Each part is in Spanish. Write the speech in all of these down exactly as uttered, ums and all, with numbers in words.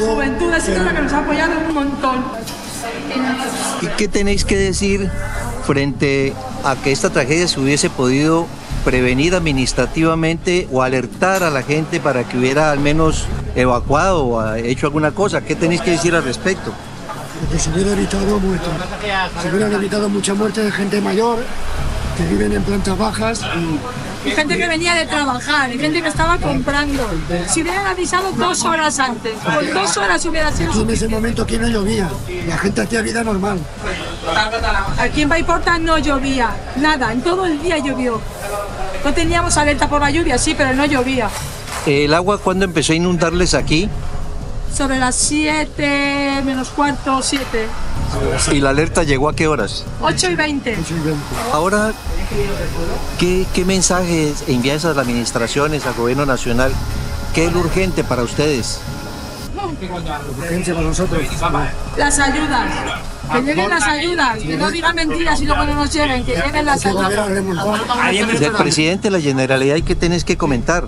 juventud, es la que nos ha apoyado un montón. ¿Y qué tenéis que decir frente a que esta tragedia se hubiese podido prevenir administrativamente o alertar a la gente para que hubiera al menos evacuado o hecho alguna cosa? ¿Qué tenéis que decir al respecto? Que se hubiera evitado muertes, se hubieran evitado mucha muerte de gente mayor que viven en plantas bajas y, y gente que venía de trabajar, y gente que estaba comprando. Si hubieran avisado dos horas antes, con dos horas hubiera sido. Aquí en ese momento aquí no llovía, la gente hacía vida normal. Aquí en Paiporta no llovía, nada, en todo el día llovió. No teníamos alerta por la lluvia, sí, pero no llovía. ¿El agua cuándo empezó a inundarles aquí? Sobre las siete, menos cuarto, siete. ¿Y la alerta llegó a qué horas? ocho y veinte. Ahora, ¿qué, qué mensajes envías a las administraciones, al gobierno nacional? ¿Qué es lo urgente para ustedes? Urgencia para nosotros. Las ayudas. Que lleguen las ayudas, que no digan mentiras y luego no nos lleguen, que lleguen las ayudas. Del presidente de la Generalidad, ¿qué tenés que comentar?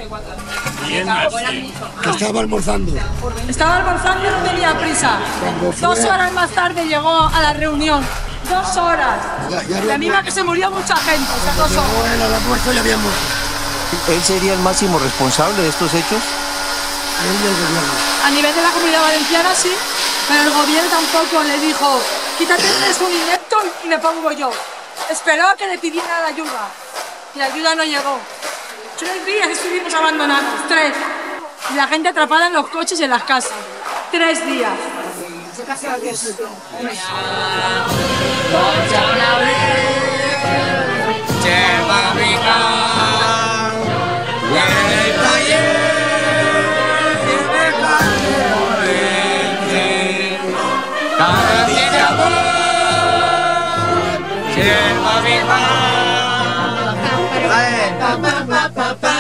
Que estaba almorzando. Estaba almorzando y no tenía prisa. Dos horas más tarde llegó a la reunión. Dos horas. La misma que se murió mucha gente. O sea, dos horas. El almuerzo ya habíamos. ¿Él sería el máximo responsable de estos hechos? A nivel de la Comunidad Valenciana sí, pero el gobierno tampoco le dijo quítate un inepto y me pongo yo. Esperó a que le pidiera la ayuda y la ayuda no llegó. Tres días estuvimos abandonados, tres. Y la gente atrapada en los coches y en las casas. Tres días. Pa, pa, pa, pa.